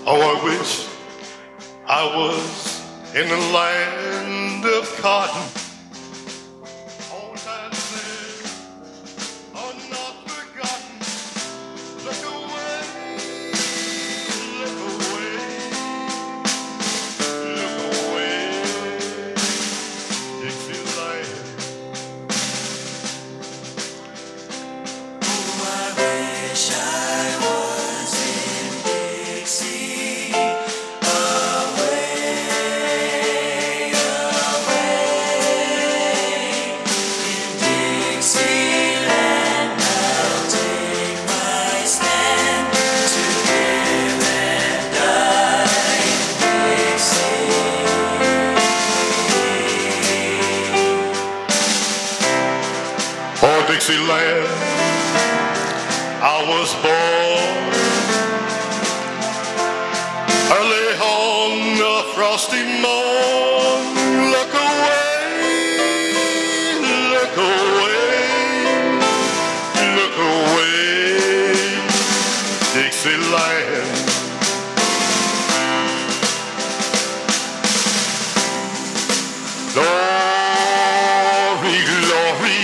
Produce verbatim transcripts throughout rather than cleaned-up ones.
Oh, I wish I was in the land of cotton. Old times there are not forgotten. Look away, look away, look away, Dixieland. Oh, I wish I was in Dixie, away, away. In Dixieland I'll take my stand, to live and die in Dixie. Oh, Dixieland, I was born early on a frosty morn. Look away, look away, look away, Dixieland. Glory, glory,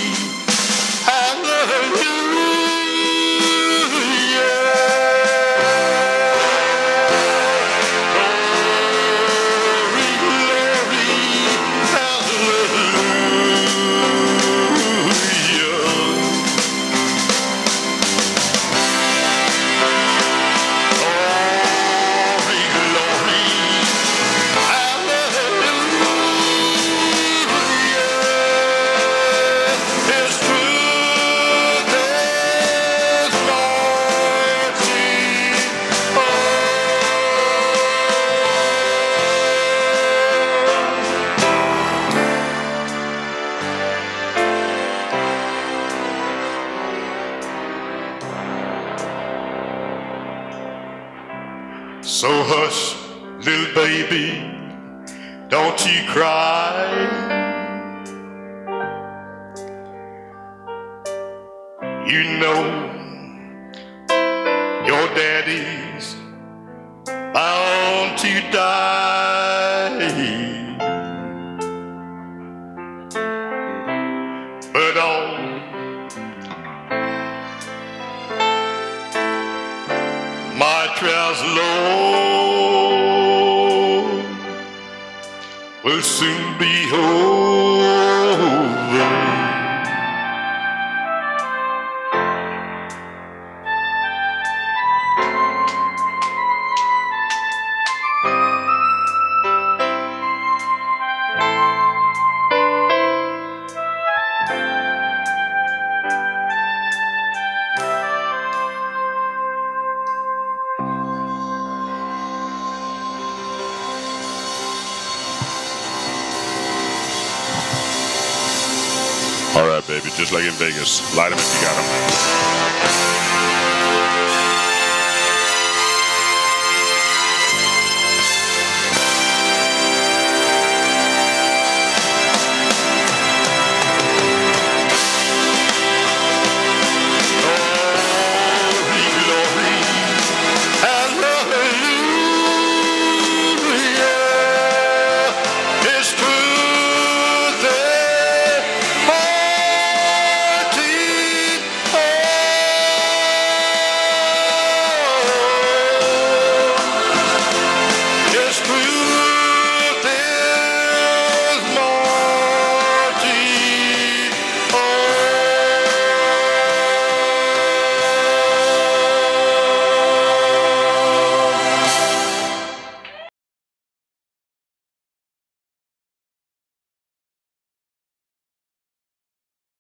so hush, little baby, don't you cry. You know your daddy's bound to die. But all my trials, Lord, will soon be over. All right, baby, just like in Vegas. Light 'em if you got 'em.